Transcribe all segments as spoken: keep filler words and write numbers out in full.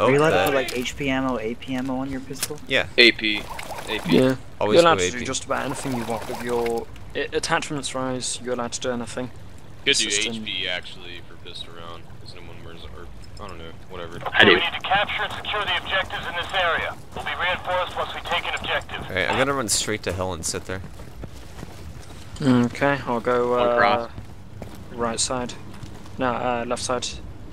Are you allowed that... to put like H P ammo, A P ammo on your pistol? Yeah. A P. A P. Yeah. Always You're allowed go to A P. do just about anything you want with your I attachments wise. You're allowed to do anything. Could do System. H P actually for pistol round. Because no one wears, or I don't know, whatever. Okay, we need to capture and secure the objectives in this area. We'll be reinforced once we take an objective. Alright, I'm gonna run straight to hell and sit there. Okay, I'll go uh, One cross. right side. No, uh, left side.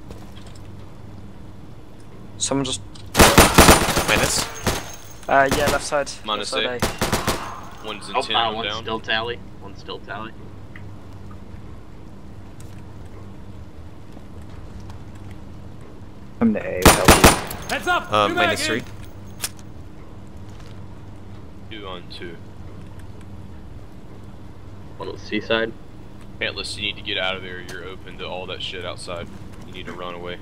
Someone just. Minus. Uh, yeah, left side. Minus left side A. One's in Oh, ten, uh, one one's down. still tally. One's still tally. I'm the A. Heads up! Um, New minus mag in. three. Two on two. One on the seaside. Atlas, you need to get out of there. You're open to all that shit outside. You need to run away.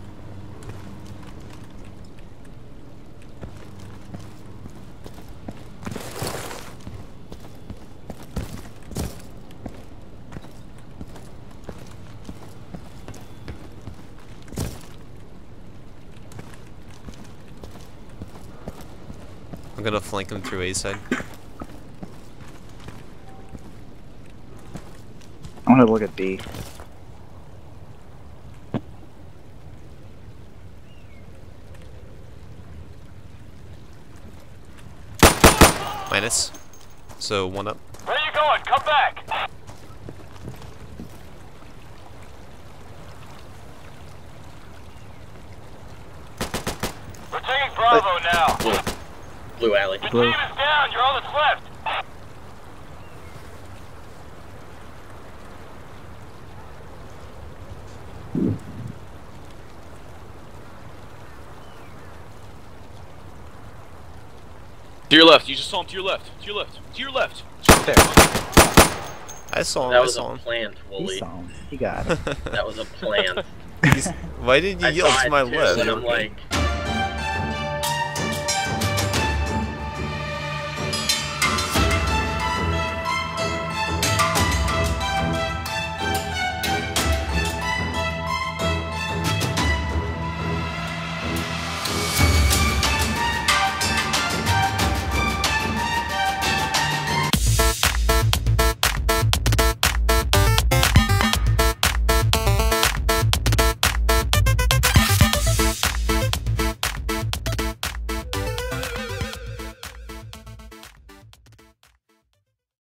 I'm gonna flank him through A side. I want to look at B. Minus. So one up. Where are you going? Come back! We're taking Bravo now. Blue. Blue alley. Your Blue. team is down. You're all that's left. To your left. You just saw him to your left. To your left. To your left. There. I saw him. That I was saw a him. plant, He Wooly. saw him. He got it. That was a plant. He's- Why didn't you I yell saw to it my too, left? and I'm like,